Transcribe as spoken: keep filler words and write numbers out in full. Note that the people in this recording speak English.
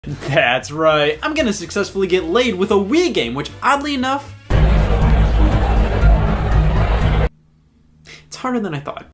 That's right, I'm gonna successfully get laid with a Wii game, which oddly enough, it's harder than I thought.